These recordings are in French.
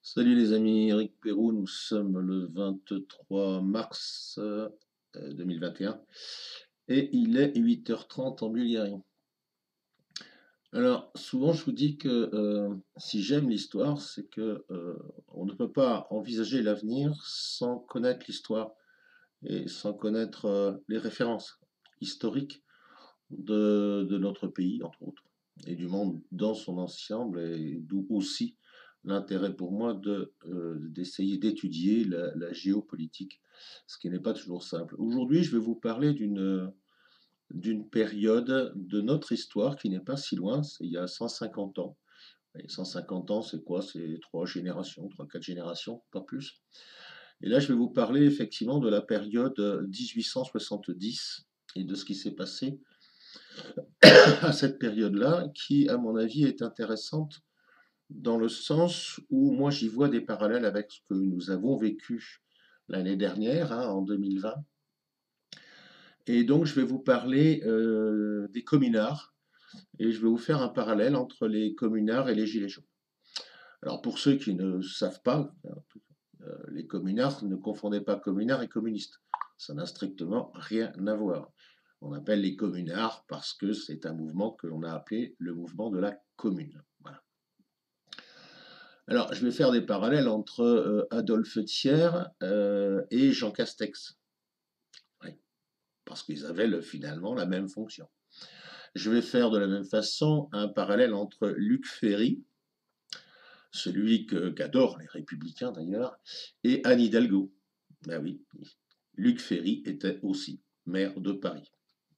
Salut les amis, Eric Perrault, nous sommes le 23 mars 2021 et il est 8h30 en Bulgarie. Alors, souvent je vous dis que si j'aime l'histoire, c'est que on ne peut pas envisager l'avenir sans connaître l'histoire et sans connaître les références historiques de notre pays, entre autres, et du monde dans son ensemble, et d'où aussi l'intérêt pour moi d'essayer d'étudier la géopolitique, ce qui n'est pas toujours simple. Aujourd'hui, je vais vous parler d'une période de notre histoire qui n'est pas si loin, c'est il y a 150 ans. Et 150 ans, c'est quoi? C'est trois générations, trois, quatre générations, pas plus. Et là, je vais vous parler effectivement de la période 1870 et de ce qui s'est passé à cette période-là, qui, à mon avis, est intéressante dans le sens où moi j'y vois des parallèles avec ce que nous avons vécu l'année dernière, hein, en 2020. Et donc je vais vous parler des communards et je vais vous faire un parallèle entre les communards et les gilets jaunes. Alors pour ceux qui ne savent pas, les communards, ne confondez pas communards et communistes. Ça n'a strictement rien à voir. On appelle les communards parce que c'est un mouvement que l'on a appelé le mouvement de la commune. Voilà. Alors, je vais faire des parallèles entre Adolphe Thiers et Jean Castex. Oui, parce qu'ils avaient finalement la même fonction. Je vais faire de la même façon un parallèle entre Luc Ferry, celui qu'adorent les républicains d'ailleurs, et Anne Hidalgo. Ben oui, Luc Ferry était aussi maire de Paris.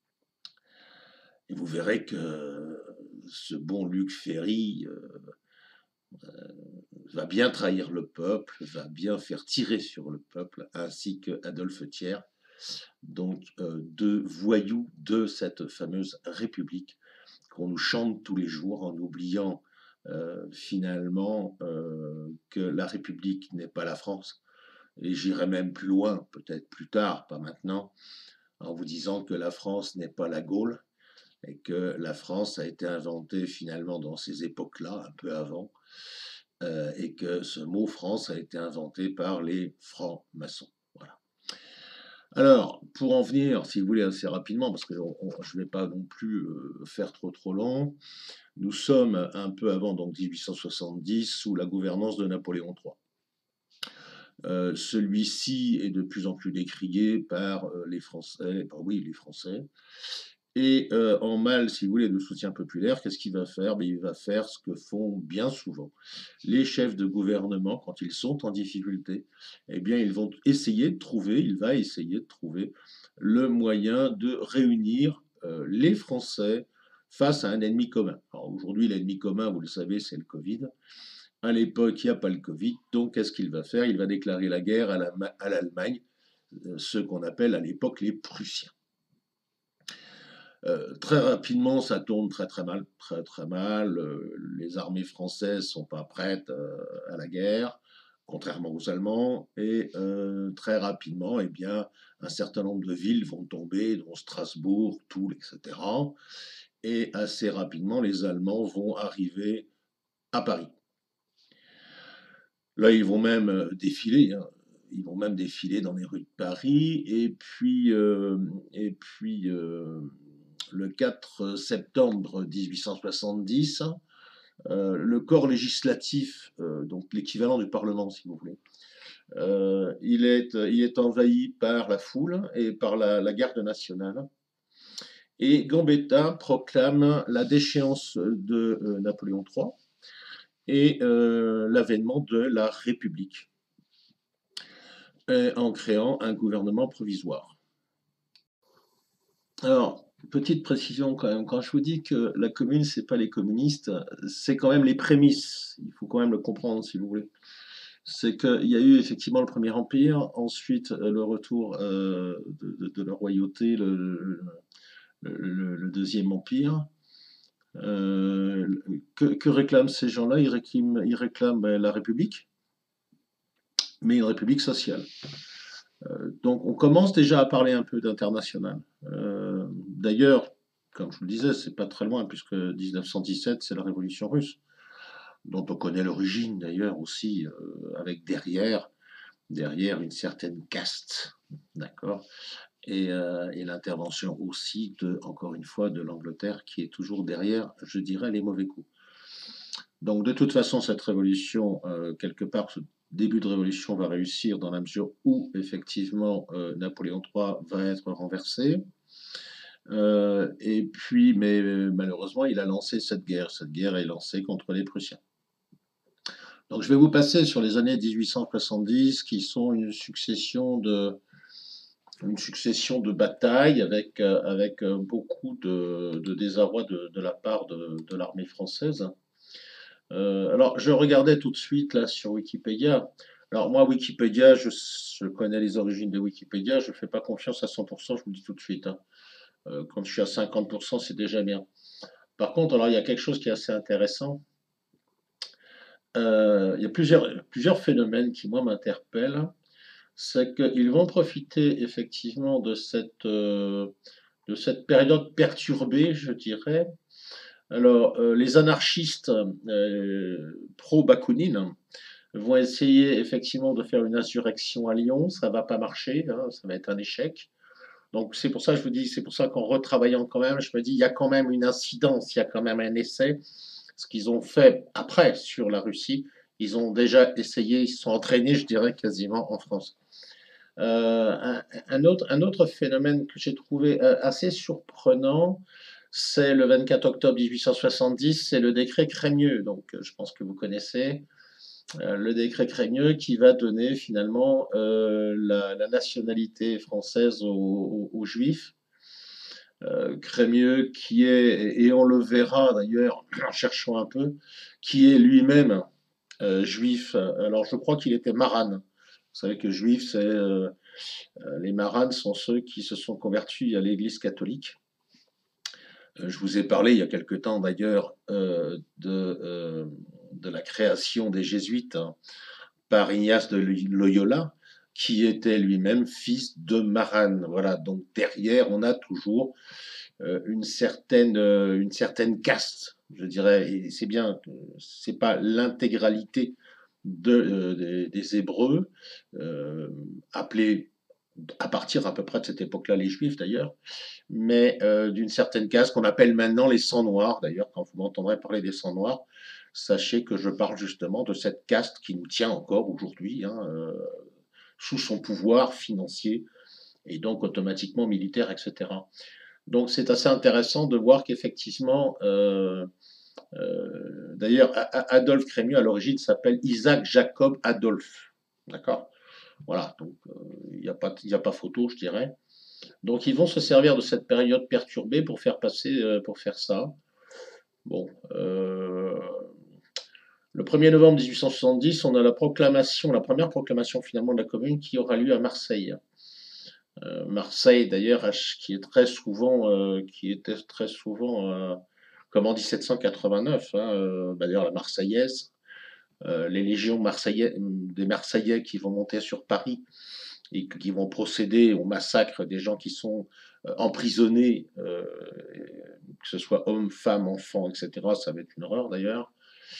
Et vous verrez que ce bon Luc Ferry va bien trahir le peuple, va bien faire tirer sur le peuple, ainsi que Adolphe Thiers, donc deux voyous de cette fameuse République qu'on nous chante tous les jours en oubliant finalement que la République n'est pas la France. Et j'irai même plus loin, peut-être plus tard, pas maintenant, en vous disant que la France n'est pas la Gaule et que la France a été inventée finalement dans ces époques-là, un peu avant, et que ce mot France a été inventé par les francs-maçons. Voilà. Alors, pour en venir, si vous voulez, assez rapidement, parce que je ne vais pas non plus faire trop long, nous sommes un peu avant donc 1870 sous la gouvernance de Napoléon III. Celui-ci est de plus en plus décrié par les Français, oui, les Français. Et en mal, si vous voulez, de soutien populaire, qu'est-ce qu'il va faire? Il va faire ce que font bien souvent les chefs de gouvernement quand ils sont en difficulté. Eh bien, il va essayer de trouver le moyen de réunir les Français face à un ennemi commun. Alors aujourd'hui, l'ennemi commun, vous le savez, c'est le Covid. À l'époque, il n'y a pas le Covid, donc qu'est-ce qu'il va faire? Il va déclarer la guerre à l'Allemagne, ceux qu'on appelle à l'époque les Prussiens. Très rapidement, ça tourne très mal, très mal. Les armées françaises sont pas prêtes à la guerre, contrairement aux Allemands. Et très rapidement, eh bien, un certain nombre de villes vont tomber, dont Strasbourg, Toul, etc. Et assez rapidement, les Allemands vont arriver à Paris. Là, ils vont même défiler, hein. Ils vont même défiler dans les rues de Paris. Et puis, le 4 septembre 1870, le corps législatif, donc l'équivalent du Parlement, si vous voulez, il est envahi par la foule et par la garde nationale. Et Gambetta proclame la déchéance de Napoléon III et l'avènement de la République, en créant un gouvernement provisoire. Alors, petite précision quand même, quand je vous dis que la commune, c'est pas les communistes, c'est quand même les prémices. Il faut quand même le comprendre, si vous voulez. C'est qu'il y a eu effectivement le Premier Empire, ensuite le retour de la royauté, le Deuxième Empire. Que réclament ces gens-là? Ils réclament la République, mais une République sociale. Donc on commence déjà à parler un peu d'international. D'ailleurs, comme je vous le disais, c'est pas très loin puisque 1917 c'est la Révolution russe. dont on connaît l'origine d'ailleurs aussi, avec derrière une certaine caste, d'accord? Et l'intervention aussi encore une fois, de l'Angleterre qui est toujours derrière, je dirais, les mauvais coups. Donc de toute façon, cette révolution, quelque part, ce début de révolution va réussir dans la mesure où effectivement Napoléon III va être renversé. Et puis, mais malheureusement, il a lancé cette guerre. Cette guerre est lancée contre les Prussiens. Donc je vais vous passer sur les années 1870, qui sont une succession de batailles avec beaucoup de désarroi de la part de l'armée française. Alors, je regardais tout de suite là sur Wikipédia. Alors moi, Wikipédia, je connais les origines de Wikipédia, je ne fais pas confiance à 100%, je vous le dis tout de suite, hein. Quand je suis à 50%, c'est déjà bien. Par contre, alors il y a quelque chose qui est assez intéressant. Il y a plusieurs phénomènes qui, moi, m'interpellent. C'est qu'ils vont profiter effectivement de cette période perturbée, je dirais. Alors, les anarchistes pro-Bakounine vont essayer effectivement de faire une insurrection à Lyon. Ça va pas marcher, hein, ça va être un échec. Donc c'est pour ça que je vous dis, c'est pour ça qu'en retravaillant quand même, je me dis, il y a quand même une incidence, il y a quand même un essai. Ce qu'ils ont fait après sur la Russie, ils ont déjà essayé, ils se sont entraînés, je dirais, quasiment en France. Un autre phénomène que j'ai trouvé assez surprenant, c'est le 24 octobre 1870, c'est le décret Crémieux. Donc, je pense que vous connaissez le décret Crémieux qui va donner finalement la nationalité française aux Juifs. Crémieux qui est, et on le verra d'ailleurs en cherchant un peu, qui est lui-même juif. Alors, je crois qu'il était marane. Vous savez que juif, c'est les maranes sont ceux qui se sont convertis à l'Église catholique. Je vous ai parlé il y a quelque temps d'ailleurs de la création des jésuites, hein, par Ignace de Loyola, qui était lui-même fils de marane. Voilà, donc derrière, on a toujours une certaine caste, je dirais, et c'est bien, c'est pas l'intégralité des Hébreux, appelés à partir à peu près de cette époque-là les Juifs d'ailleurs, mais d'une certaine caste qu'on appelle maintenant les sangs noirs. D'ailleurs, quand vous m'entendrez parler des sangs noirs, sachez que je parle justement de cette caste qui nous tient encore aujourd'hui, hein, sous son pouvoir financier et donc automatiquement militaire, etc. Donc c'est assez intéressant de voir qu'effectivement, d'ailleurs, Adolphe Crémieux à l'origine s'appelle Isaac Jacob Adolphe, d'accord? Voilà, donc il n'y a pas photo, je dirais. Donc ils vont se servir de cette période perturbée pour faire passer, pour faire ça. Bon, le 1er novembre 1870, on a la première proclamation finalement de la Commune qui aura lieu à Marseille. Marseille d'ailleurs, qui était très souvent comme en 1789, hein, d'ailleurs la Marseillaise, les légions des Marseillais qui vont monter sur Paris et qui vont procéder au massacre des gens qui sont emprisonnés, que ce soit hommes, femmes, enfants, etc. Ça va être une horreur d'ailleurs.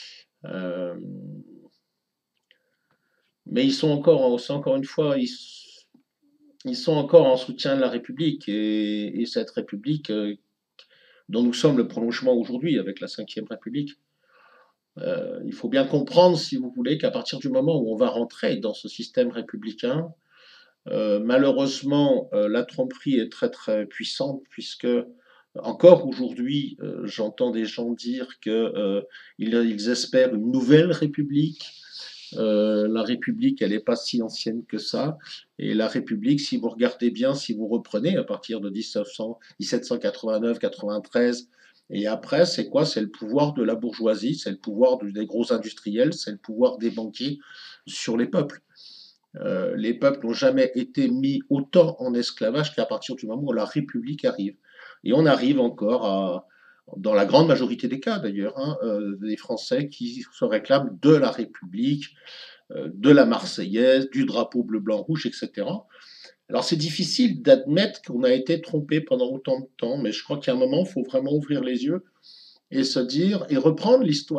Mais c'est encore une fois, ils sont encore en soutien de la République et cette République dont nous sommes le prolongement aujourd'hui avec la Ve République. Il faut bien comprendre, si vous voulez, qu'à partir du moment où on va rentrer dans ce système républicain, malheureusement, la tromperie est très très puissante puisque encore aujourd'hui, j'entends des gens dire qu'ils espèrent une nouvelle république. La République, elle n'est pas si ancienne que ça. Et la République, si vous regardez bien, si vous reprenez à partir de 1789, 93, et après, c'est quoi? C'est le pouvoir de la bourgeoisie, c'est le pouvoir des gros industriels, c'est le pouvoir des banquiers sur les peuples. Les peuples n'ont jamais été mis autant en esclavage qu'à partir du moment où la République arrive. Et on arrive encore dans la grande majorité des cas d'ailleurs, hein, des Français qui se réclament de la République, de la Marseillaise, du drapeau bleu, blanc, rouge, etc. Alors c'est difficile d'admettre qu'on a été trompé pendant autant de temps, mais je crois qu'à un moment, il faut vraiment ouvrir les yeux et se dire, et reprendre l'histoire,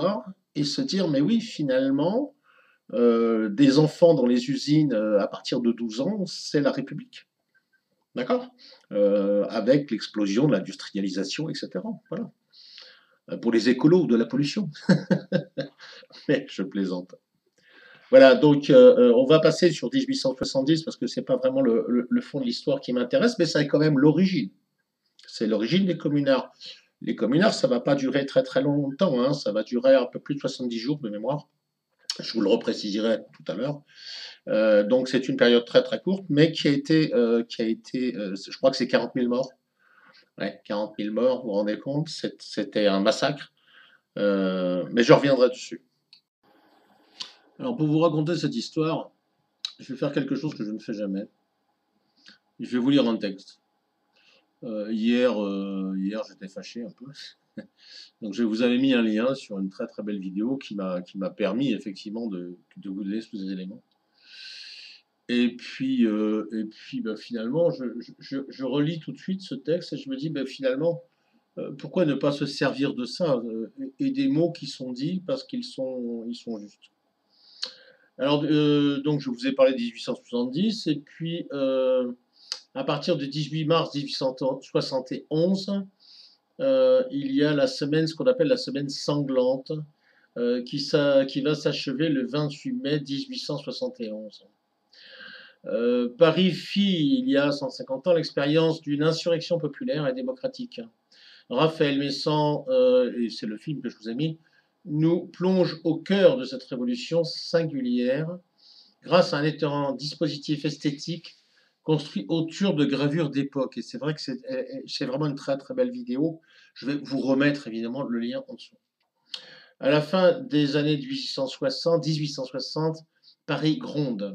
et se dire, mais oui, finalement, des enfants dans les usines à partir de 12 ans, c'est la République. D'accord? Avec l'explosion de l'industrialisation, etc. Voilà. Pour les écolos, de la pollution. Mais je plaisante. Voilà, donc on va passer sur 1870 parce que c'est pas vraiment le fond de l'histoire qui m'intéresse, mais c'est quand même l'origine. C'est l'origine des communards. Les communards, ça va pas durer très très longtemps, hein, ça va durer un peu plus de 70 jours de mémoire. Je vous le repréciserai tout à l'heure. Donc c'est une période très très courte, mais qui a été, je crois que c'est 40 000 morts. Ouais, 40 000 morts, vous vous rendez compte, c'était un massacre. Mais je reviendrai dessus. Alors pour vous raconter cette histoire, je vais faire quelque chose que je ne fais jamais. Je vais vous lire un texte. Hier j'étais fâché un peu. Donc je vous avais mis un lien sur une très très belle vidéo qui m'a permis effectivement de vous donner tous ces éléments. Et puis bah, finalement, je relis tout de suite ce texte et je me dis, bah, finalement, pourquoi ne pas se servir de ça et des mots qui sont dits parce qu'ils sont justes. Alors, donc, je vous ai parlé de 1870, et puis à partir du 18 mars 1871, il y a la semaine, ce qu'on appelle la semaine sanglante, qui va s'achever le 28 mai 1871. Paris fit, il y a 150 ans, l'expérience d'une insurrection populaire et démocratique. Raphaël Messan, et c'est le film que je vous ai mis, nous plonge au cœur de cette révolution singulière grâce à un étonnant dispositif esthétique construit autour de gravures d'époque. Et c'est vrai que c'est vraiment une très très belle vidéo. Je vais vous remettre évidemment le lien en dessous. À la fin des années 1860, Paris gronde.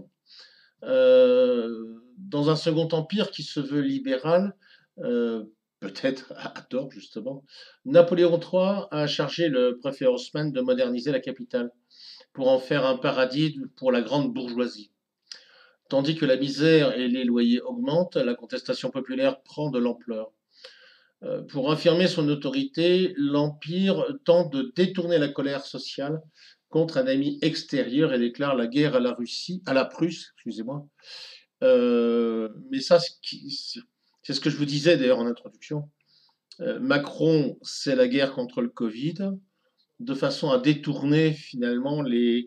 Dans un second empire qui se veut libéral, euh, peut-être à tort justement, Napoléon III a chargé le préfet Haussmann de moderniser la capitale pour en faire un paradis pour la grande bourgeoisie. Tandis que la misère et les loyers augmentent, la contestation populaire prend de l'ampleur. Pour affirmer son autorité, l'Empire tente de détourner la colère sociale contre un ami extérieur et déclare la guerre à la Prusse, excusez-moi. Mais ça, c'est ce que je vous disais d'ailleurs en introduction. Macron, c'est la guerre contre le Covid, de façon à détourner finalement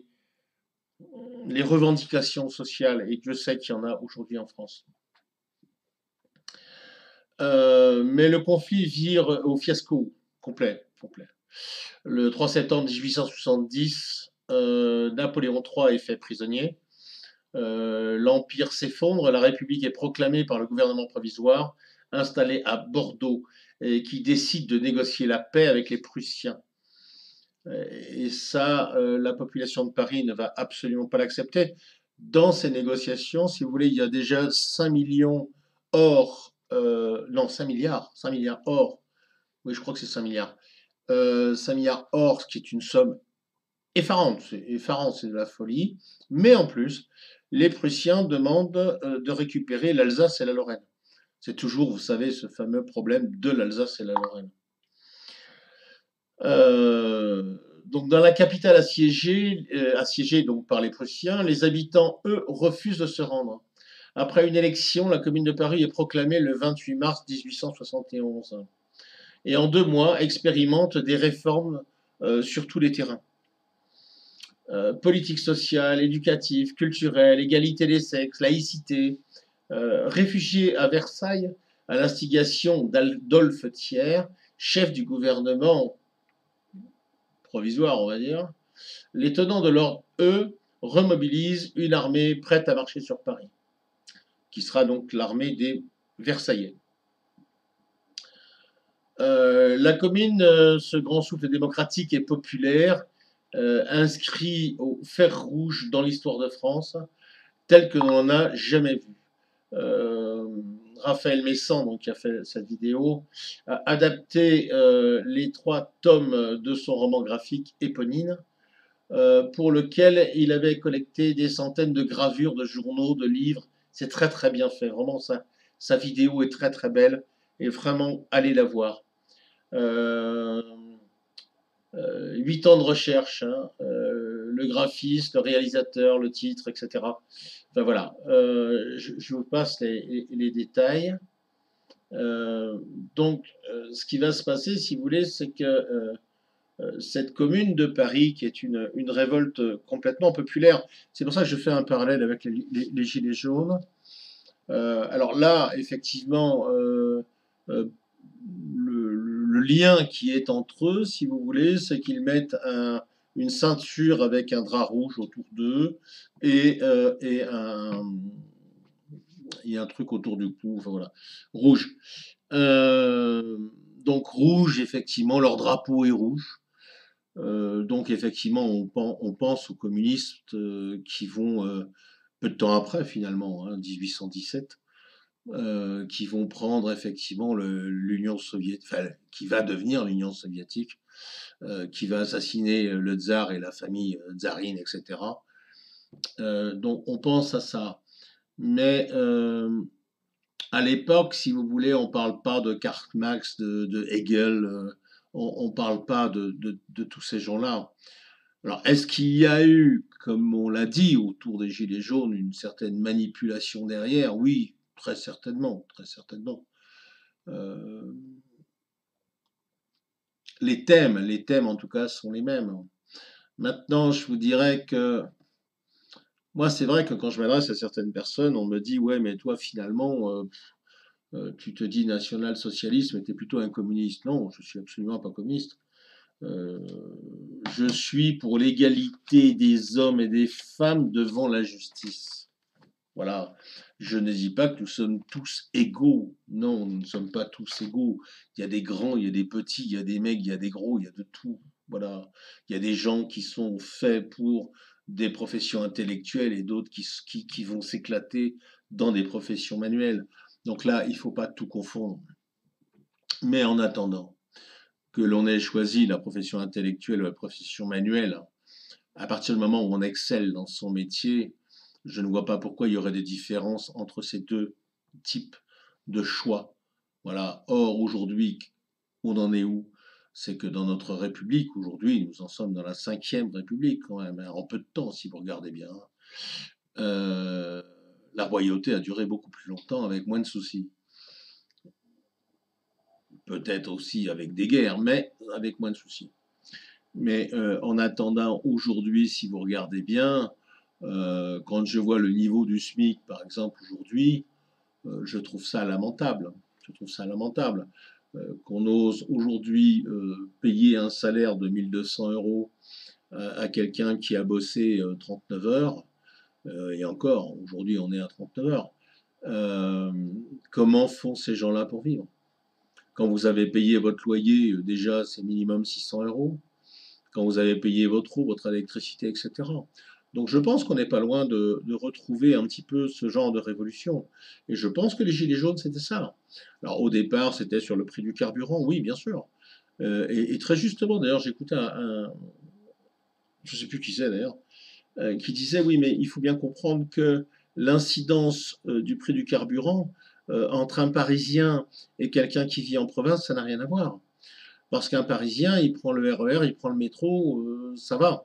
les revendications sociales, et Dieu sait qu'il y en a aujourd'hui en France. Mais le conflit vire au fiasco complet. Le 3 septembre 1870, Napoléon III est fait prisonnier. L'Empire s'effondre, la République est proclamée par le gouvernement provisoire, installé à Bordeaux, et qui décide de négocier la paix avec les Prussiens. Et ça, la population de Paris ne va absolument pas l'accepter. Dans ces négociations, si vous voulez, il y a déjà 5 millions or, non, 5 milliards or, oui, je crois que c'est 5 milliards. 5 milliards or, ce qui est une somme effarante, c'est de la folie. Mais en plus, les Prussiens demandent de récupérer l'Alsace et la Lorraine. C'est toujours, vous savez, ce fameux problème de l'Alsace et la Lorraine. Donc dans la capitale assiégée donc par les Prussiens, les habitants, eux, refusent de se rendre. Après une élection, la commune de Paris est proclamée le 28 mars 1871. Et en 2 mois, expérimente des réformes sur tous les terrains. Politique sociale, éducative, culturelle, égalité des sexes, laïcité. Réfugié à Versailles à l'instigation d'Adolphe Thiers, chef du gouvernement provisoire, on va dire, les tenants de l'ordre, eux, remobilisent une armée prête à marcher sur Paris, qui sera donc l'armée des Versaillais. La commune, ce grand souffle démocratique et populaire, inscrit au fer rouge dans l'histoire de France, tel que l'on n'en a jamais vu. Raphaël Messan, donc, qui a fait cette vidéo, a adapté les 3 tomes de son roman graphique éponyme, pour lequel il avait collecté des centaines de gravures, de journaux, de livres. C'est très très bien fait, vraiment sa vidéo est très très belle, et vraiment allez la voir. 8 ans de recherche, hein, le graphiste, le réalisateur, le titre, etc. Enfin voilà, je vous passe les détails. Euh, donc, ce qui va se passer, si vous voulez, c'est que cette commune de Paris, qui est une révolte complètement populaire, c'est pour ça que je fais un parallèle avec les Gilets jaunes. Alors là, effectivement, euh, le lien qui est entre eux, si vous voulez, c'est qu'ils mettent une ceinture avec un drap rouge autour d'eux et un truc autour du cou, enfin voilà, rouge. Euh, donc rouge, effectivement, leur drapeau est rouge. Donc effectivement, on pense aux communistes qui vont, peu de temps après finalement, hein, 1817, qui vont prendre effectivement l'Union soviétique, enfin, qui va devenir l'Union soviétique, qui va assassiner le tsar et la famille tsarine, etc. Donc on pense à ça. Mais à l'époque, si vous voulez, on ne parle pas de Karl Marx, de Hegel, on ne parle pas de tous ces gens-là. Alors, est-ce qu'il y a eu, comme on l'a dit, autour des Gilets jaunes, une certaine manipulation derrière? Oui, très certainement, très certainement. Euh, les thèmes en tout cas sont les mêmes. Maintenant, je vous dirais que moi, c'est vrai que quand je m'adresse à certaines personnes, on me dit, ouais, mais toi, finalement, tu te dis national-socialiste, mais tu es plutôt un communiste. Non, je suis absolument pas communiste. Euh, je suis pour l'égalité des hommes et des femmes devant la justice. Voilà. Je ne dis pas que nous sommes tous égaux. Non, nous ne sommes pas tous égaux. Il y a des grands, il y a des petits, il y a des mecs, il y a des gros, il y a de tout. Voilà. Il y a des gens qui sont faits pour des professions intellectuelles et d'autres qui vont s'éclater dans des professions manuelles. Donc là, il ne faut pas tout confondre. Mais en attendant que l'on ait choisi la profession intellectuelle ou la profession manuelle, à partir du moment où on excelle dans son métier, je ne vois pas pourquoi il y aurait des différences entre ces deux types de choix. Voilà. Or, aujourd'hui, on en est où? C'est que dans notre République, aujourd'hui, nous en sommes dans la 5e République quand même, hein, en peu de temps, si vous regardez bien. Euh, la royauté a duré beaucoup plus longtemps avec moins de soucis. Peut-être aussi avec des guerres, mais avec moins de soucis. Mais en attendant, aujourd'hui, si vous regardez bien, quand je vois le niveau du SMIC, par exemple, aujourd'hui, je trouve ça lamentable. Je trouve ça lamentable. Qu'on ose aujourd'hui payer un salaire de 1 200 € à quelqu'un qui a bossé 39 heures, et encore, aujourd'hui on est à 39 heures. Euh, Comment font ces gens-là pour vivre? Quand vous avez payé votre loyer, déjà c'est minimum 600 €. Quand vous avez payé votre eau, votre électricité, etc. Donc je pense qu'on n'est pas loin de retrouver un petit peu ce genre de révolution. Et je pense que les Gilets jaunes, c'était ça. Alors au départ, c'était sur le prix du carburant, oui, bien sûr. Et très justement, d'ailleurs, j'écoutais je ne sais plus qui c'est d'ailleurs, qui disait, oui, mais il faut bien comprendre que l'incidence du prix du carburant entre un Parisien et quelqu'un qui vit en province, ça n'a rien à voir. Parce qu'un Parisien, il prend le RER, il prend le métro, ça va.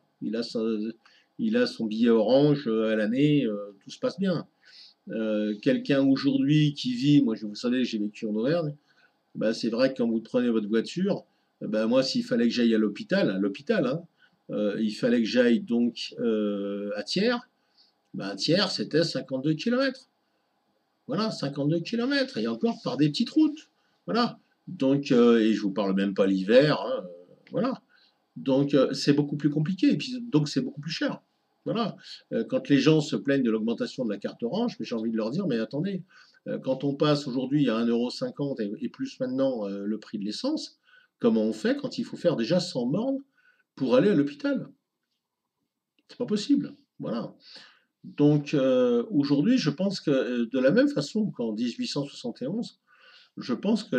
Il a son billet orange à l'année, tout se passe bien. Quelqu'un aujourd'hui qui vit, moi vous savez, j'ai vécu en Auvergne, bah, c'est vrai que quand vous prenez votre voiture, bah, moi s'il fallait que j'aille à l'hôpital, hein, il fallait que j'aille donc à Thiers, bah, Thiers c'était 52 kilomètres. Voilà, 52 kilomètres, et encore par des petites routes. Voilà. Donc, et je vous parle même pas l'hiver, hein, voilà. Donc, c'est beaucoup plus compliqué, et puis donc c'est beaucoup plus cher. Voilà. Quand les gens se plaignent de l'augmentation de la carte orange, mais j'ai envie de leur dire, mais attendez, quand on passe aujourd'hui à 1,50 € et plus maintenant le prix de l'essence, comment on fait quand il faut faire déjà 100 bornes pour aller à l'hôpital? C'est pas possible. Voilà. Donc aujourd'hui, je pense que de la même façon qu'en 1871, je pense que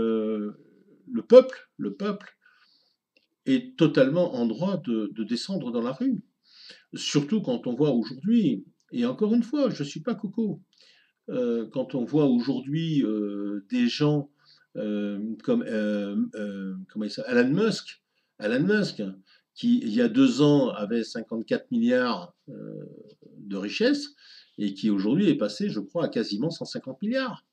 le peuple est totalement en droit de descendre dans la rue. Surtout quand on voit aujourd'hui, et encore une fois, je ne suis pas coco, quand on voit aujourd'hui des gens comme comment Elon Musk, Elon Musk, qui il y a 2 ans avait 54 milliards de richesse et qui aujourd'hui est passé, je crois, à quasiment 150 milliards.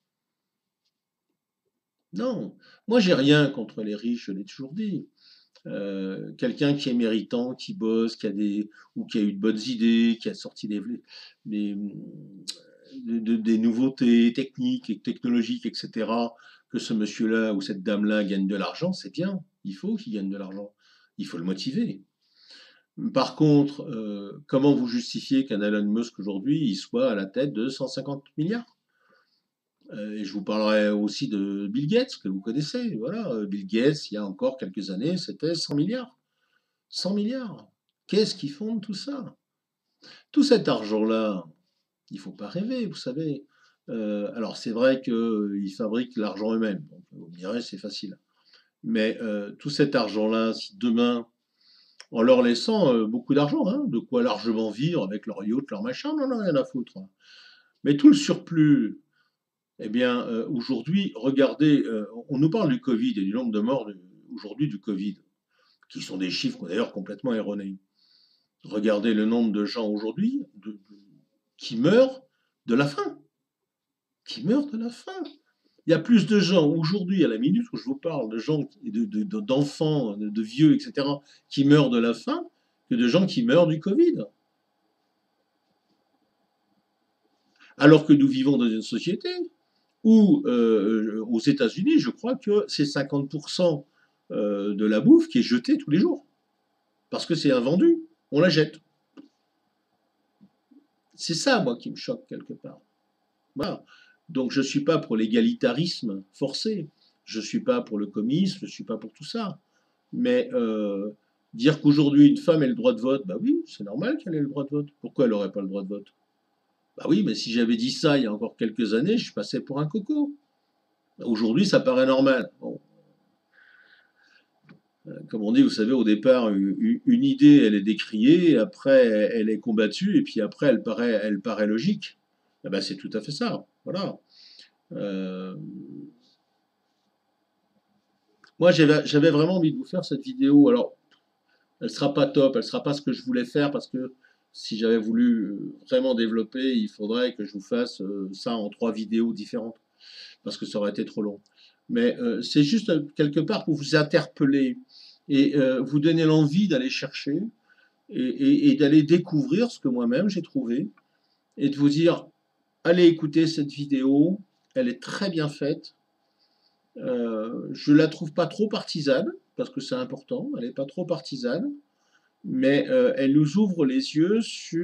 Non, moi j'ai rien contre les riches, je l'ai toujours dit. Quelqu'un qui est méritant, qui bosse, qui a des ou qui a eu de bonnes idées, qui a sorti des, des nouveautés techniques et technologiques, etc., que ce monsieur-là ou cette dame-là gagne de l'argent, c'est bien. Il faut qu'il gagne de l'argent. Il faut le motiver. Par contre, comment vous justifiez qu'un Elon Musk aujourd'hui, il soit à la tête de 150 milliards? Et je vous parlerai aussi de Bill Gates, que vous connaissez. Voilà, Bill Gates, il y a encore quelques années, c'était 100 milliards. 100 milliards. Qu'est-ce qui fonde tout ça? Tout cet argent-là, il ne faut pas rêver, vous savez. Alors c'est vrai qu'ils fabriquent l'argent eux-mêmes, donc vous me direz c'est facile. Mais tout cet argent-là, si demain, en leur laissant beaucoup d'argent, hein, de quoi largement vivre avec leur yacht, leur machin, non, non, rien à foutre, hein. Mais tout le surplus, eh bien, aujourd'hui, regardez, on nous parle du Covid et du nombre de morts aujourd'hui du Covid, qui sont des chiffres d'ailleurs complètement erronés. Regardez le nombre de gens aujourd'hui qui meurent de la faim. Qui meurent de la faim. Il y a plus de gens aujourd'hui, à la minute où je vous parle, de gens, d'enfants, de vieux, etc., qui meurent de la faim, que de gens qui meurent du Covid. Alors que nous vivons dans une société où, aux États-Unis, je crois que c'est 50% de la bouffe qui est jetée tous les jours. Parce que c'est invendu, on la jette. C'est ça, moi, qui me choque quelque part. Voilà. Donc je ne suis pas pour l'égalitarisme forcé, je ne suis pas pour le communisme, je ne suis pas pour tout ça. Mais dire qu'aujourd'hui une femme ait le droit de vote, bah oui, c'est normal qu'elle ait le droit de vote. Pourquoi elle n'aurait pas le droit de vote? Bah oui, mais si j'avais dit ça il y a encore quelques années, je passais pour un coco. Aujourd'hui, ça paraît normal. Bon, comme on dit, vous savez, au départ, une idée, elle est décriée, après, elle est combattue, et puis après, elle paraît logique. Eh ben, c'est tout à fait ça. Voilà. Euh, Moi, j'avais vraiment envie de vous faire cette vidéo. Alors, elle sera pas top, elle sera pas ce que je voulais faire parce que si j'avais voulu vraiment développer, il faudrait que je vous fasse ça en 3 vidéos différentes parce que ça aurait été trop long. Mais c'est juste quelque part pour vous interpeller et vous donner l'envie d'aller chercher et d'aller découvrir ce que moi-même j'ai trouvé et de vous dire, allez écouter cette vidéo, elle est très bien faite. Je la trouve pas trop partisane, parce que c'est important, elle n'est pas trop partisane, mais elle nous ouvre les yeux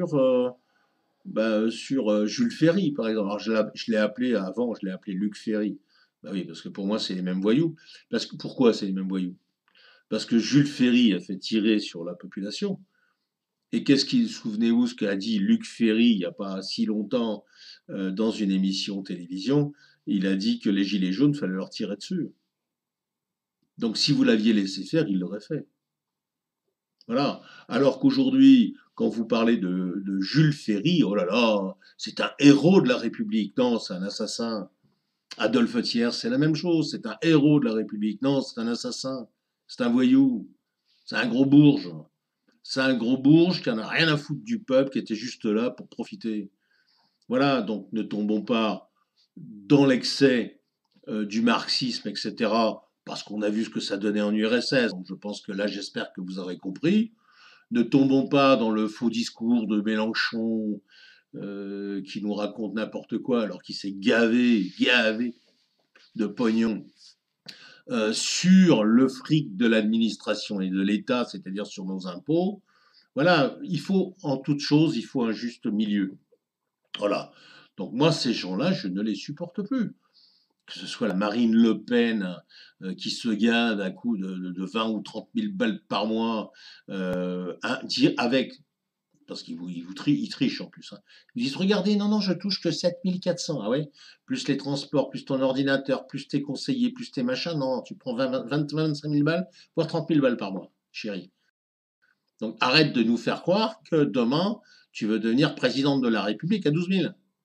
sur Jules Ferry, par exemple. Alors je l'ai appelé avant, je l'ai appelé Luc Ferry. Bah oui, parce que pour moi, c'est les mêmes voyous. Pourquoi c'est les mêmes voyous? Parce que Jules Ferry a fait tirer sur la population. Et qu'est-ce qu'il, souvenez-vous ce qu'a dit Luc Ferry il n'y a pas si longtemps dans une émission télévision? Il a dit que les gilets jaunes, fallait leur tirer dessus. Donc si vous l'aviez laissé faire, il l'aurait fait. Voilà. Alors qu'aujourd'hui, quand vous parlez de Jules Ferry, oh là là, c'est un héros de la République. Non, c'est un assassin. Adolphe Thiers, c'est la même chose. C'est un héros de la République. Non, c'est un assassin. C'est un voyou. C'est un gros bourge. C'est un gros bourge qui en a rien à foutre du peuple, qui était juste là pour profiter. Voilà, donc ne tombons pas dans l'excès du marxisme, etc., parce qu'on a vu ce que ça donnait en URSS. Donc je pense que là, j'espère que vous aurez compris. Ne tombons pas dans le faux discours de Mélenchon qui nous raconte n'importe quoi alors qu'il s'est gavé de pognon sur le fric de l'administration et de l'État, c'est-à-dire sur nos impôts. Voilà, il faut, en toute chose, il faut un juste milieu. Voilà. Donc moi, ces gens-là, je ne les supporte plus. Que ce soit la Marine Le Pen qui se gagne à coup de 20 ou 30 000 balles par mois, avec, parce qu'ils trichent en plus. Hein. Ils disent, regardez, non, non, je touche que 7 400. Ah ouais, plus les transports, plus ton ordinateur, plus tes conseillers, plus tes machins. Non, tu prends 25 000 balles, voire 30 000 balles par mois, chérie. Donc arrête de nous faire croire que demain, tu veux devenir présidente de la République à 12 000.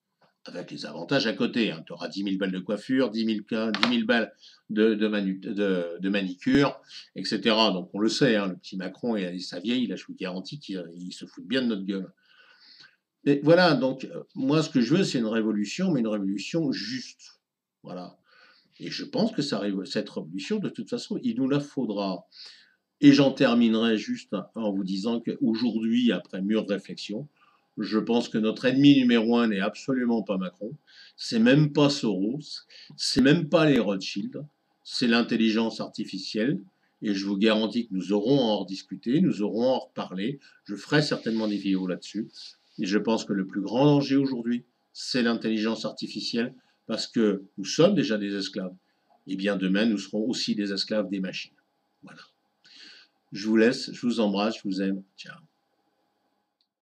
avec les avantages à côté. Hein. Tu auras 10 000 balles de coiffure, 10 000 balles de manicure, etc. Donc on le sait, hein, le petit Macron et sa vieille, là, je vous garantis qu'il se fout bien de notre gueule. Et voilà, donc moi ce que je veux, c'est une révolution, mais une révolution juste. Voilà. Et je pense que cette révolution, de toute façon, il nous la faudra. Et j'en terminerai juste en vous disant qu'aujourd'hui, après mûre réflexion, je pense que notre ennemi numéro un n'est absolument pas Macron, c'est même pas Soros, c'est même pas les Rothschild, c'est l'intelligence artificielle. Et je vous garantis que nous aurons à en rediscuter, nous aurons à en reparler. Je ferai certainement des vidéos là-dessus. Et je pense que le plus grand danger aujourd'hui, c'est l'intelligence artificielle, parce que nous sommes déjà des esclaves. Et bien demain, nous serons aussi des esclaves des machines. Voilà. Je vous laisse, je vous embrasse, je vous aime. Ciao.